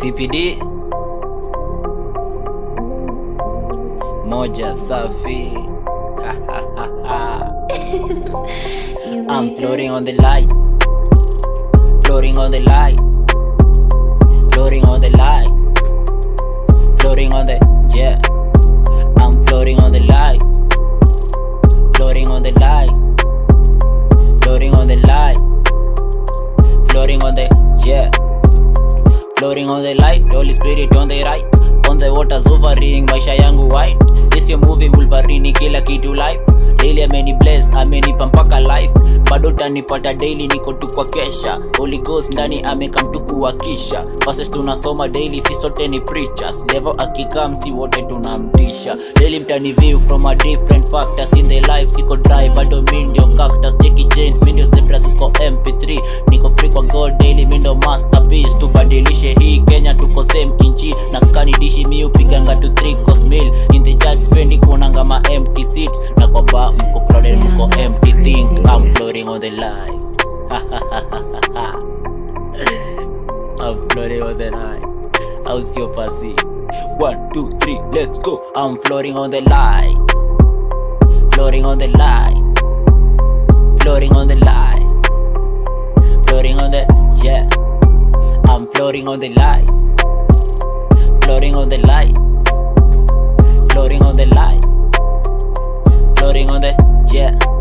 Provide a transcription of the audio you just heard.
CPD moja safi. I'm floating on the light, floating on the light, floating on the light, floating on the jet. I'm floating on the light, floating on the light, floating on the light, floating on the jet. Floating on the light, Holy Spirit on the right, on the waters hovering, maisha yangu white. This your movie Wolverine, kila kitu life. Daily ameni bless, amenipa mpaka life. Bado utanipata daily, niko tu kwa kesha. Holy Ghost ndani ameka mtu kuwakisha. Verses tunasoma daily, si sote ni preachers. Devil akikam, si wote tunamtisha. Daily mtani view from a different factors in the life. Siko dry, bado mi ndio cactus. Jackie James, mi ndio zebra, ziko MP3. Niko free kwa gold daily, mi ndio masterpiece. Tubadilishe hii Kenya, tuko same inchi. Na kanidishi mi upiganga to 3 course meal. In the church spendi kuonanga ma empty seats. Na kwa bar mko crowded, mko empty thing. I'm floating on the light. I'm floating on the light. How's your passy? 1, 2, 3, let's go. I'm floating on the light, floating on the light, floating on the light, floating on the jet. I'm floating on the light, floating on the light, floating on the light, floating on the jet.